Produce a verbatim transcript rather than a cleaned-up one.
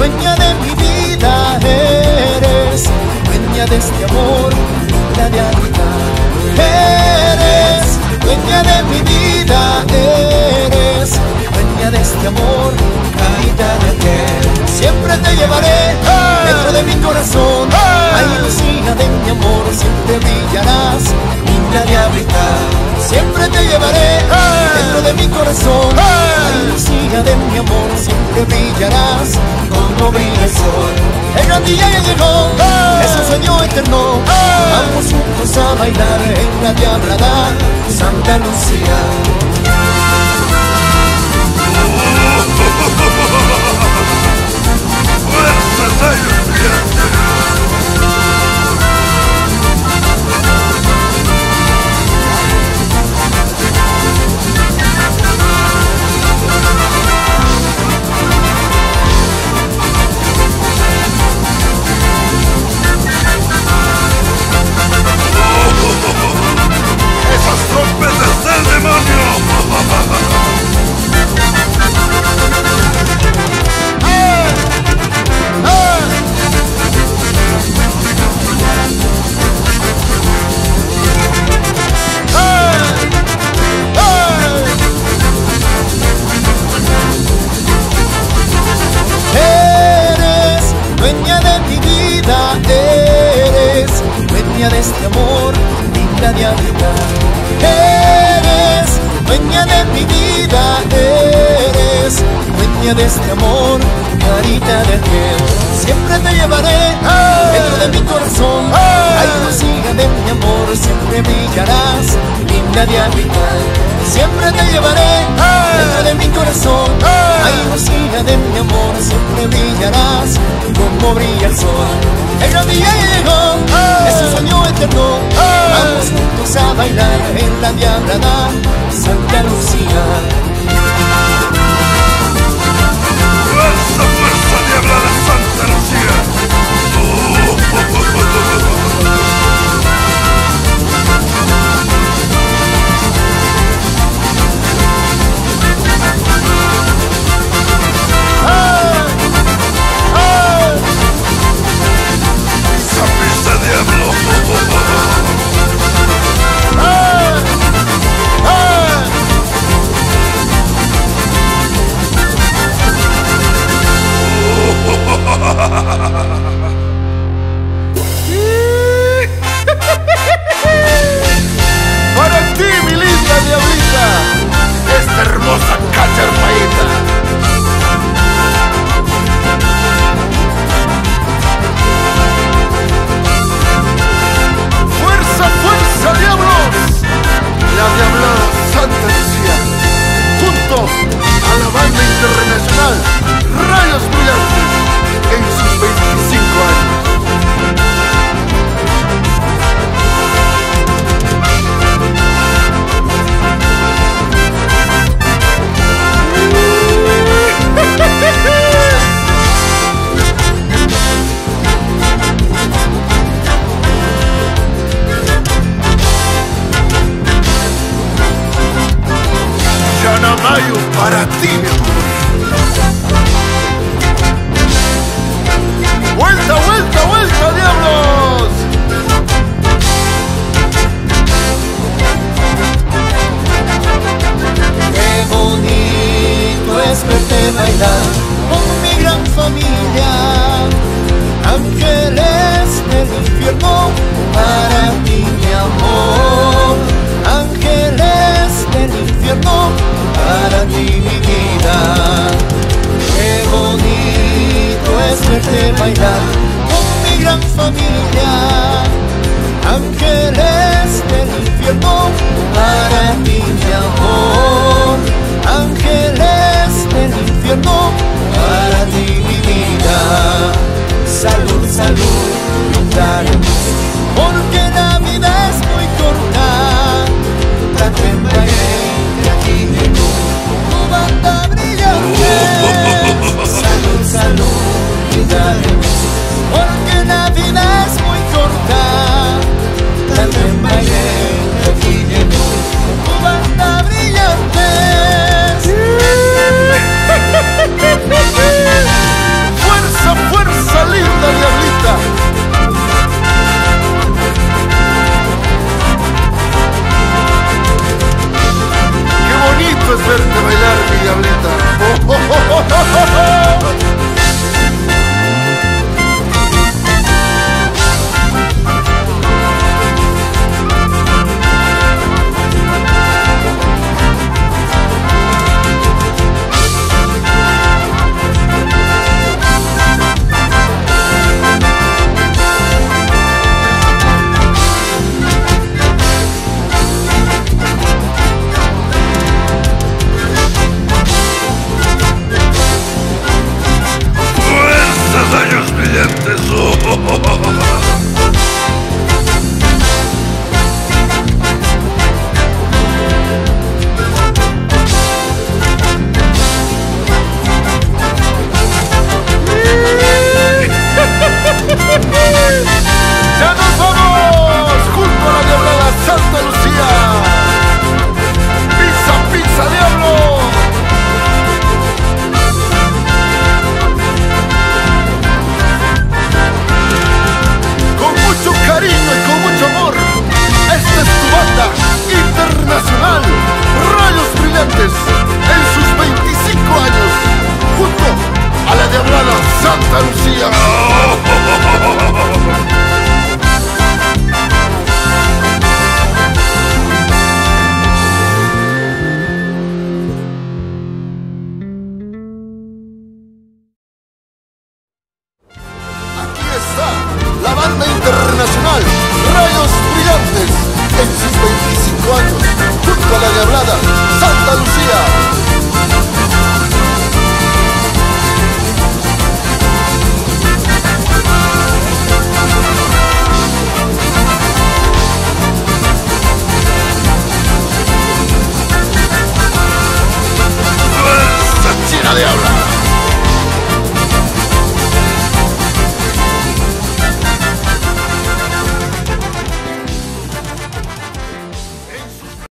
dueña de mi vida eres, dueña de este amor, la de habitar. Eres dueña de mi vida, eres dueña de este amor, carita de aquel. Siempre te llevaré dentro de mi corazón, ay, Lucía de mi amor, siempre brillarás, linda de habitar. Siempre te llevaré dentro de mi corazón, ay, Lucía de mi amor, siempre brillarás como brilla el sol. El gran día ya llegó, es un sueño eterno, vamos juntos a bailar en la diablada Santa Lucía. ¡Esas trompetas del demonio! De este amor, digna de habitar. Eres dueña de mi vida, eres dueña de este amor, carita de aquel. Siempre te llevaré dentro de mi corazón, ay, Lucía de mi amor, siempre brillarás, linda de habitar. Siempre te llevaré dentro de mi corazón, ay, Lucía de mi amor, siempre brillarás como brilla el sol. El gran día ya llegó, es un sueño eterno, vamos juntos a bailar en la diablada Santa Lucía. ¡Fuerza, fuerza, diablada Santa Lucía! Oh, oh, oh, oh, oh. Para ti, mi linda diablita, esta hermosa cacharpaíta. ¡Fuerza, fuerza, diablos! La diablada Santa Lucía, junto a la banda internacional Rayos Brillantes, en sus veinticinco años. Yanamayo para ti, mi amor. ¡Vuelta, vuelta, vuelta, diablos! Qué bonito es verte bailar con mi gran familia. Ángeles del infierno para ti, mi amor. Ángeles del infierno para ti, mi vida. Qué bonito es verte bailar con mi gran familia. Ángeles del infierno para ti, mi amor. Ángeles del infierno para ti, mi vida. Salud, salud, brindaremos, porque la vida es muy corta. La de aquí en tu banda brillante. Salud, salud, brindaremos, porque la vida es muy corta. La de aquí en tu banda brillante. ¡Fuerza! Santa Lucía. Aquí está la banda internacional Rayos Brillantes en sus veinticinco años, junto a la Diablada.